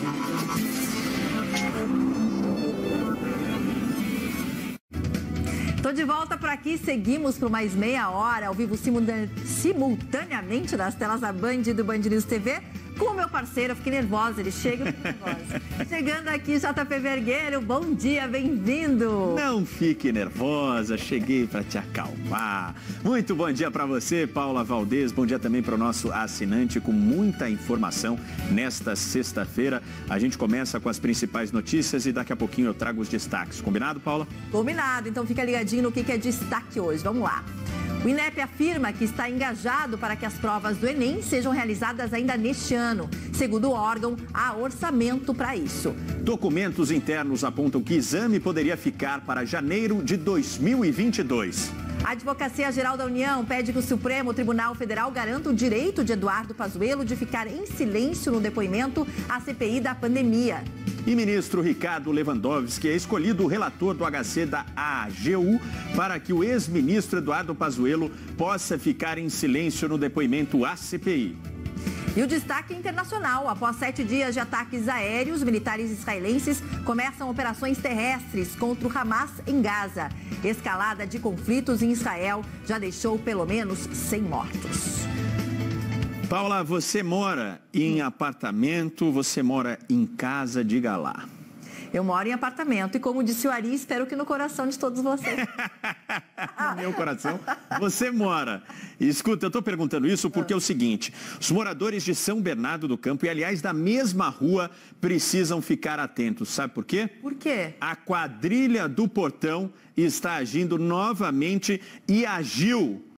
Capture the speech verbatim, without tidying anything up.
Tô de volta por aqui, seguimos por mais meia hora, ao vivo simultaneamente nas telas da Band e do Band News T V, com o meu parceiro. Eu fiquei nervosa, ele chega e fica nervosa. Chegando aqui, J P Vergueiro, bom dia, bem-vindo. Não fique nervosa, cheguei para te acalmar. Muito bom dia para você, Paula Valdez, bom dia também para o nosso assinante, com muita informação nesta sexta-feira. A gente começa com as principais notícias e daqui a pouquinho eu trago os destaques. Combinado, Paula? Combinado, então fica ligadinho no que é destaque hoje. Vamos lá. O INEP afirma que está engajado para que as provas do Enem sejam realizadas ainda neste ano. Segundo o órgão, há orçamento para isso. Documentos internos apontam que exame poderia ficar para janeiro de dois mil e vinte e dois. A Advocacia Geral da União pede que o Supremo Tribunal Federal garanta o direito de Eduardo Pazuello de ficar em silêncio no depoimento à C P I da pandemia. E ministro Ricardo Lewandowski é escolhido o relator do H C da A G U para que o ex-ministro Eduardo Pazuello possa ficar em silêncio no depoimento à C P I. E o destaque internacional: após sete dias de ataques aéreos, militares israelenses começam operações terrestres contra o Hamas em Gaza. Escalada de conflitos em Israel já deixou pelo menos cem mortos. Paula, você mora em apartamento, você mora em casa, diga lá. Eu moro em apartamento e, como disse o Ari, espero que no coração de todos vocês. No meu coração, você mora. E, escuta, eu estou perguntando isso porque é o seguinte: os moradores de São Bernardo do Campo, e aliás da mesma rua, precisam ficar atentos. Sabe por quê? Por quê? A quadrilha do Portão está agindo novamente e agiu